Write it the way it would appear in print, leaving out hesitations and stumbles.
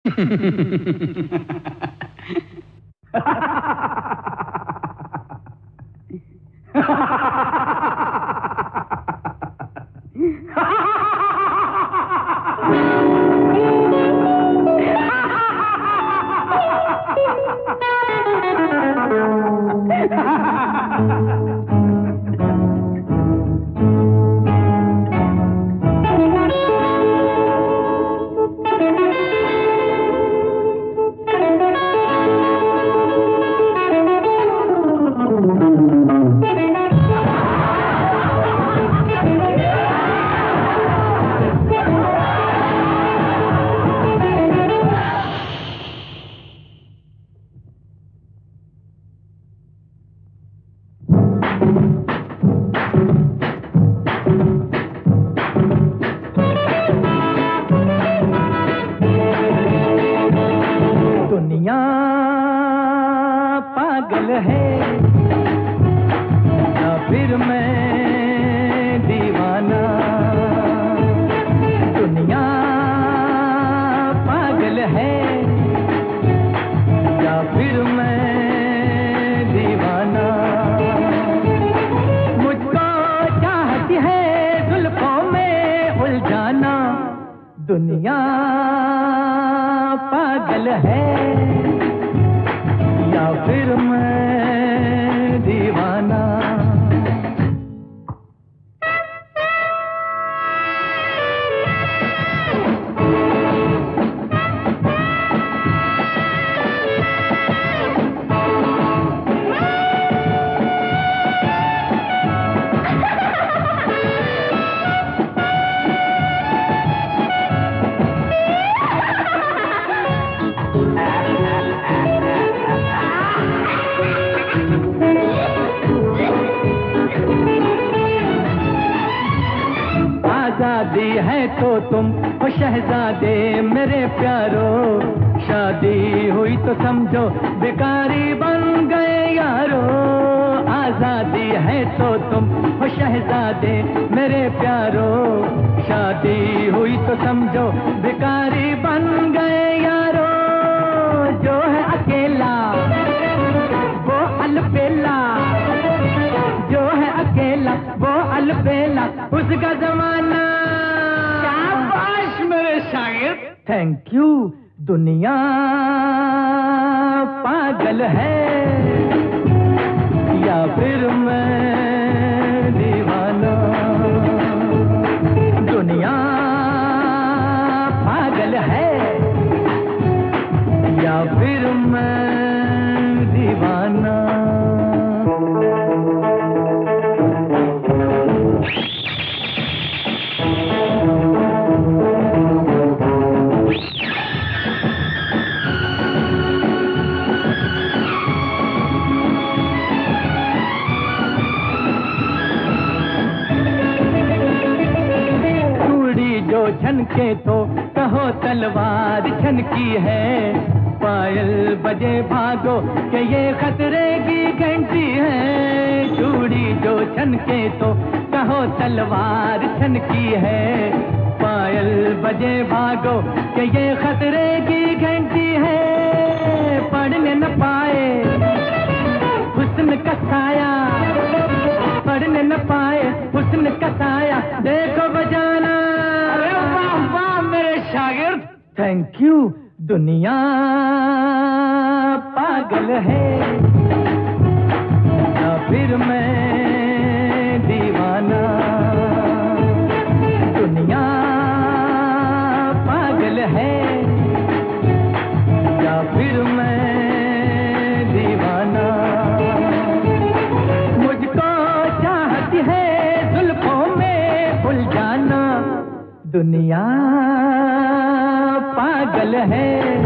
दुनिया पागल है या फिर मैं दीवाना। दुनिया पागल है या फिर मैं दीवाना। मुझको चाहती है जुल्फों में उलझाना। दुनिया पागल है या फिर मैं दीवाना। आजादी है तो तुम हो शहजादे मेरे प्यारो। शादी हुई तो समझो भिखारी बन गए यारो। आजादी है तो तुम हो शहजादे मेरे प्यारो। शादी हुई तो समझो भिखारी बन गए यारो। जो है अकेला वो अलबेला। जो है अकेला वो अलबेला उसका जमाना। शाबाश मेरे शागिर्द। Thank you. दुनिया पागल है या फिर मैं दीवाना। दुनिया पागल है या फिर मैं दीवाना। छनके तो कहो तलवार छनकी है। पायल बजे भागो कि ये खतरे की घंटी है। चूड़ी जो छनके तो कहो तलवार छनकी है। पायल बजे भागो कि ये खतरे की घंटी है। पढ़ने न पाए हुस्न का साया। पढ़ने न पाए हुस्न का साया देखो बजाना। शागिर्द थैंक यू। दुनिया पागल है या फिर मैं दीवाना। दुनिया पागल है या फिर मैं दीवाना। मुझको चाहती है जुल्फों में उलझाना। दुनिया पागल है